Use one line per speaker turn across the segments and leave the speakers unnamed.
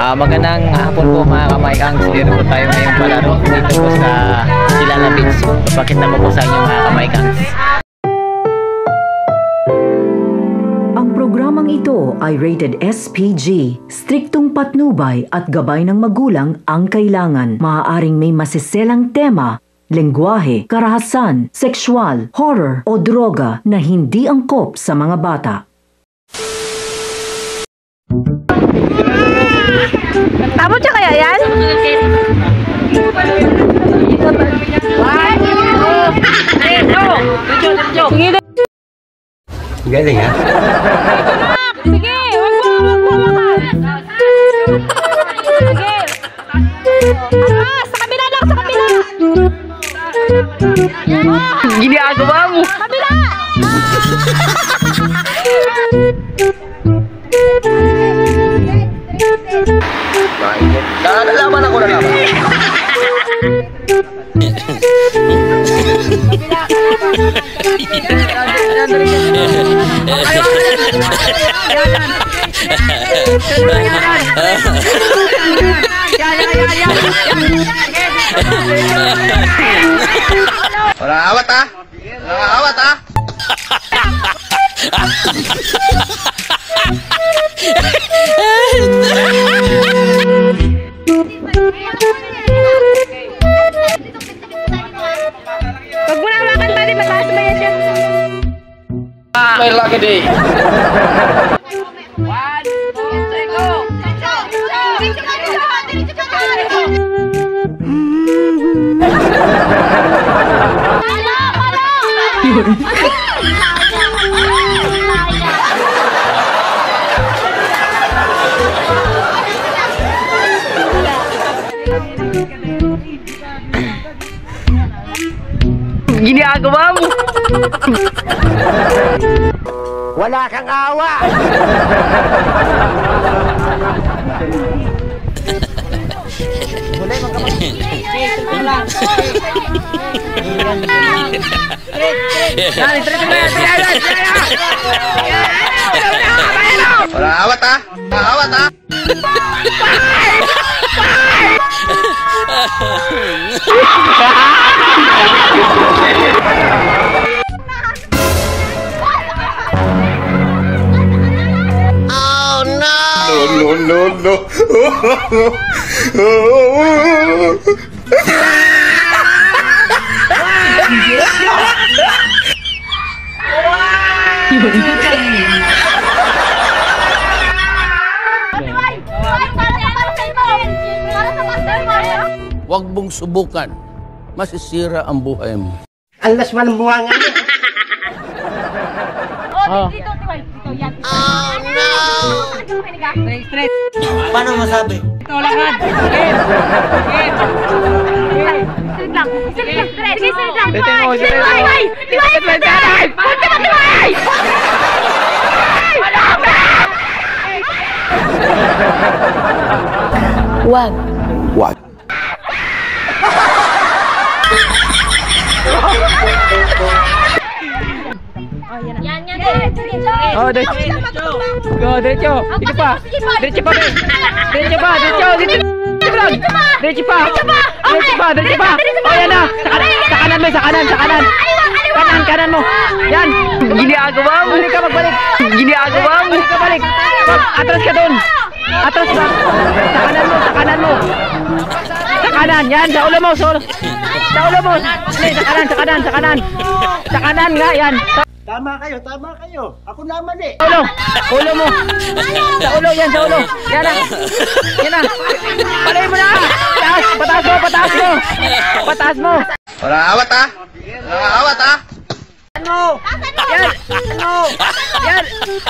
Magandang hapon po mga kamaikang. Dito po tayo ngayong palaro dito po sa Kilala Beach. Pakita ko po sa inyo mga kamaikang.
Ang programang ito ay rated SPG. Striktong patnubay at gabay ng magulang ang kailangan. Maaaring may masiselang tema, lengguwahe, karahasan, sexual, horror o droga na hindi angkop sa mga bata.
Tama siya kaya yan?
Galing ha?
Sige, wag mo Sige. Sa kabila lang, sa kabila.
Ginagawa mo.
Sa kabila.
Nalaman ako na naman. Wala awat ha? Wala awat ha?
Wag mo na makan bali, mataas ba yan siya?
May lagi di.
Ginagawa mo.
Wala kang awa. Wala awat ha? Wala awat ha? Oh no! No, no, no, no.
Huwag mong subukan. Masisira ang buhay mo.
Alas man ang buha nga niya.
Oh, dito, yan. Oh, no! Straight.
Paano masabi?
Ito, lakad. Straight lang. Straight lang. Wag.
Wag.
Yan.
Oh, diretso. Go, diretso. Dito pa. Diretso pa. Diretso pa. Oh, yan na. Sa kanan mo, sa kanan. Kanan mo. Yan. Ginagawa mo. Balik ka, magbalik. Ginagawa mo. Balik ka, balik. Atras ka doon. Atras ba? Sa kanan mo. Sa kanan. Yan, sa ulo mo. Sa ulo mo. Sa kanan. Sa kanan nga, yan.
Tama kayo. Ako naman eh.
Ulo mo. Sa ulo, yan, sa ulo. Yan na. Palay mo na. Pataas mo.
Wala awat ha? Wala awat ha?
Yan.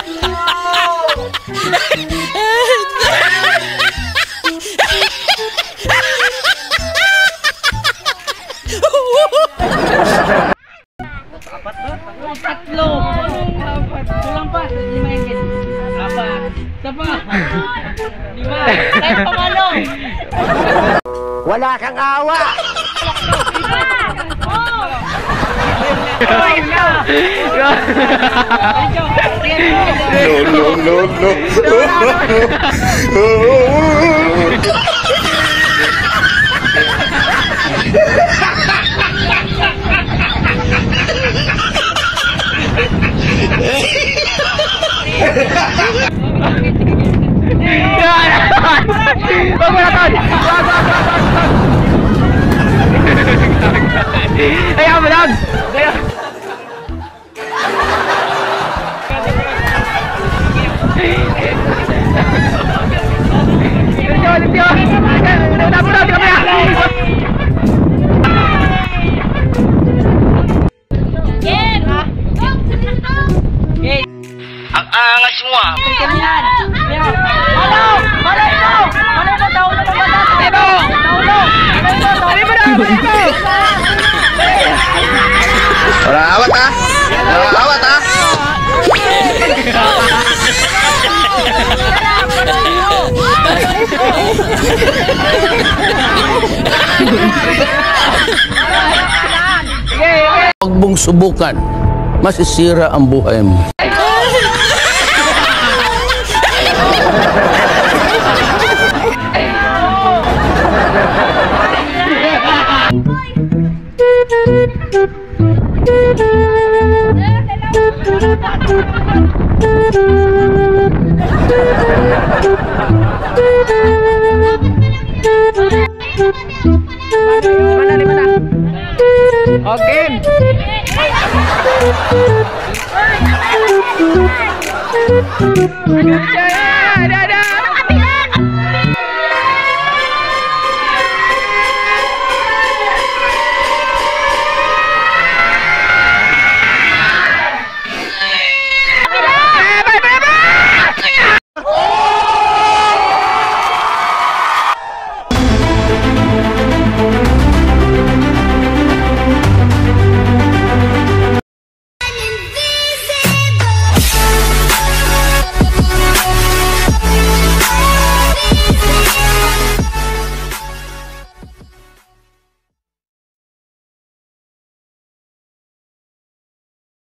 Tatlo. Kulang pa. 5 yan. 4. Isa pa. 5. Tayo pamalo.
Wala kang awa. No, no, no, no.
Wag mo na, Ton! Wag! Ayaw mo lang! Ulit yun! Napos natin kami!
Ang angas mo ah. Wala awat ah. Wala awat ah.
Huwag mong subukan. Masisira ang buhay mo.
Okay.